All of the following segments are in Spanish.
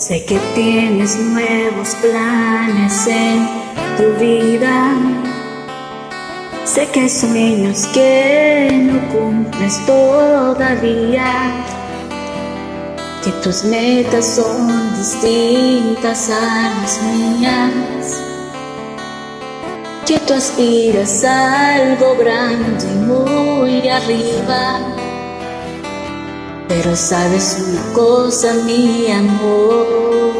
Sé que tienes nuevos planes en tu vida. Sé que hay sueños que no cumples todavía, que tus metas son distintas a las mías, que tú aspiras a algo grande y muy arriba. Pero sabes una cosa, mi amor,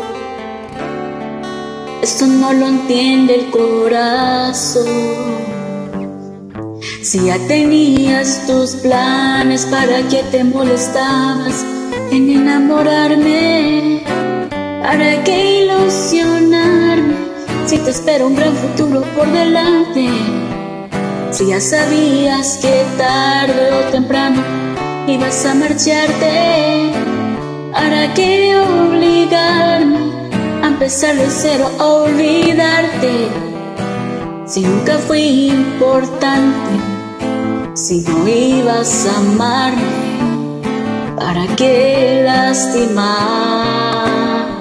esto no lo entiende el corazón. Si ya tenías tus planes, ¿para qué te molestabas en enamorarme? ¿Para qué ilusionarme si te espera un gran futuro por delante? Si ya sabías que tarde o temprano ibas a marcharte, ¿para qué obligarme a empezar de cero, a olvidarte? Si nunca fui importante, si no ibas a amarme, ¿para qué lastimar?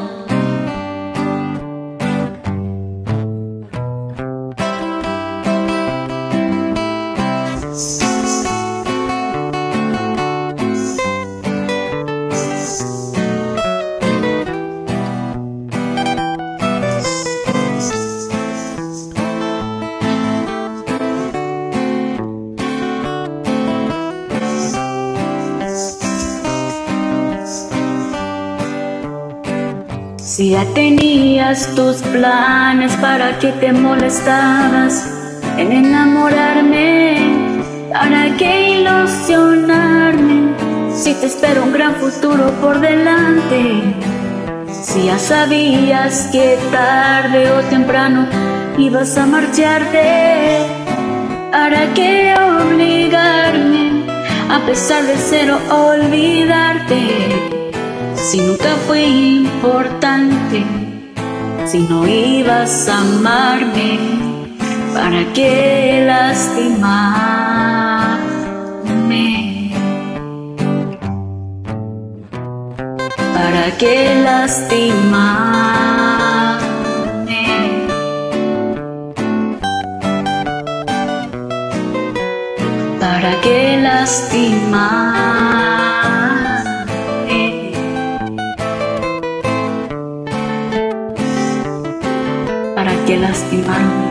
Si ya tenías tus planes, ¿para qué te molestabas en enamorarme? ¿Para qué ilusionarme si te espera un gran futuro por delante? Si ya sabías que tarde o temprano ibas a marcharte, ¿para qué obligarme a pesar de cero a olvidarte? Si nunca fui importante, si no ibas a amarme, ¿para qué lastimarme? ¿Para qué lastimarme? ¿Para qué lastimar? ¿Para qué lastimarme?